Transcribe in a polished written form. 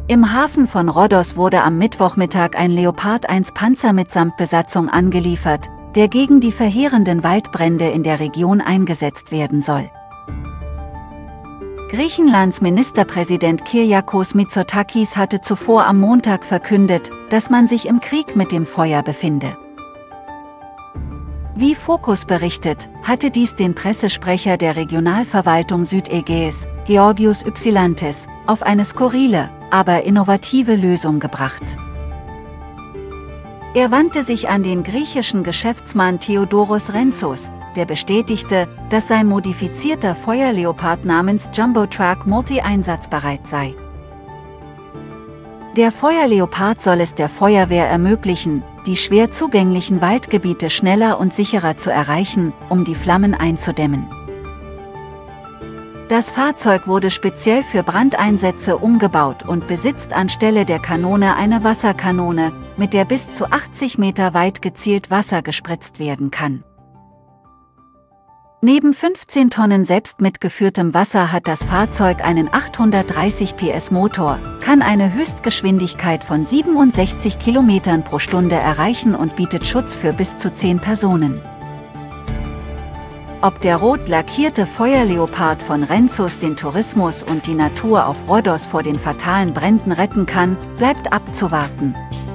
Im Hafen von Rhodos wurde am Mittwochmittag ein Leopard 1 Panzer mitsamt Besatzung angeliefert, der gegen die verheerenden Waldbrände in der Region eingesetzt werden soll. Griechenlands Ministerpräsident Kyriakos Mitsotakis hatte zuvor am Montag verkündet, dass man sich im Krieg mit dem Feuer befinde. Wie Focus berichtet, hatte dies den Pressesprecher der Regionalverwaltung Südägäis, Georgios Ypsilantis, auf eine skurrile, aber innovative Lösung gebracht. Er wandte sich an den griechischen Geschäftsmann Theodoros Rentsos, der bestätigte, dass sein modifizierter Feuerleopard namens Jumbo Truck multi-einsatzbereit sei. Der Feuerleopard soll es der Feuerwehr ermöglichen, die schwer zugänglichen Waldgebiete schneller und sicherer zu erreichen, um die Flammen einzudämmen. Das Fahrzeug wurde speziell für Brandeinsätze umgebaut und besitzt anstelle der Kanone eine Wasserkanone, mit der bis zu 80 Meter weit gezielt Wasser gespritzt werden kann. Neben 15 Tonnen selbst mitgeführtem Wasser hat das Fahrzeug einen 830 PS Motor, kann eine Höchstgeschwindigkeit von 67 km pro Stunde erreichen und bietet Schutz für bis zu 10 Personen. Ob der rot lackierte Feuerleopard von Rentsos den Tourismus und die Natur auf Rhodos vor den fatalen Bränden retten kann, bleibt abzuwarten.